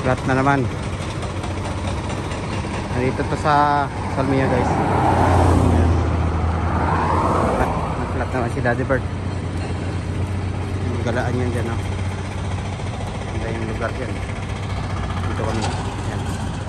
Flat na naman. Nandito to sa Salmiya guys. Flat naman si Daddy Bird. Galaan yan dyan, no? Ganda yung lugar dyan. Dito kami. Yan.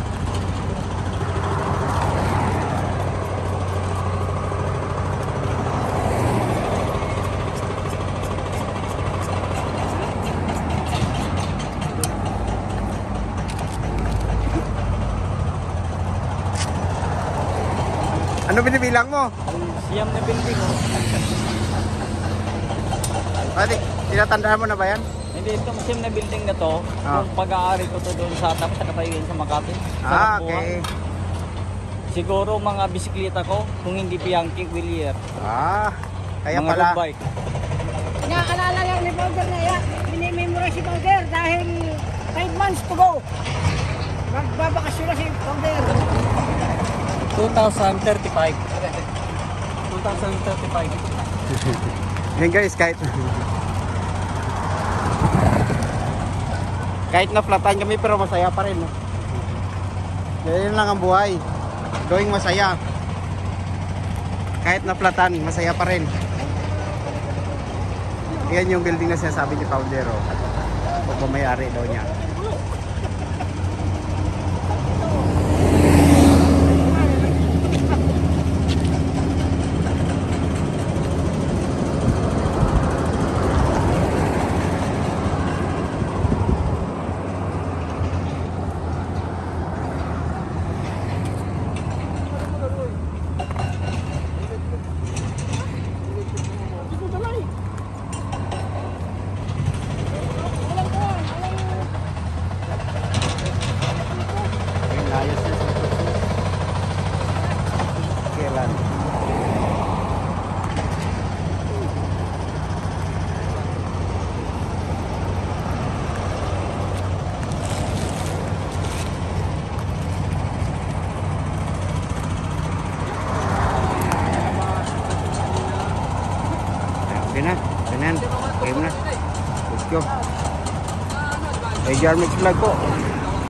Ano binibilang mo? Siyam na building, oh. Pati, tinatandaan mo na ba yan? Hindi, itong siyam na building na to, kung pag-aari ko to doon sa tapos sa katayuan sa Makati. Sa Okay. Siguro mga bisikleta ko, kung hindi Bianchi, Willier. Kaya mga pala. road bike. Nakaalala lang ni Powder na yan. Minimemorize si Powder dahil 5 months to go. Magbabakasyon na si Powder. 2035. 2035. Yan guys, kahit na flatan kami pero masaya pa rin, no? Yan lang ang buhay. Going masaya. Kahit na flatan, masaya pa rin. Yan yung building na sinasabi ni Paudero. Pagmamayari daw niya. Okay na. Okay mo na. Let's go. Ay, Jarmix vlog po.